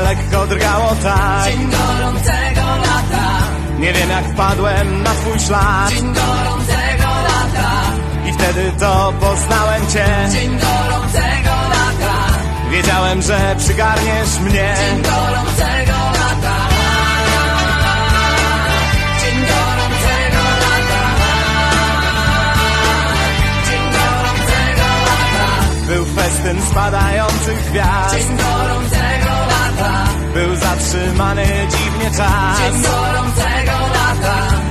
lekko drgało tak. Dzień gorącego lata. Nie wiem jak wpadłem na twój ślad. Dzień gorącego lata. I wtedy to poznałem cię. Dzień gorącego lata. Wiedziałem, że przygarniesz mnie. Dzień gorącego lata. Dzień gorącego lata. Dzień gorącego lata. Był festyn spadających gwiazd. Dzień gorącego lata. Był zatrzymany dziwnie czas. Dzień gorącego lata.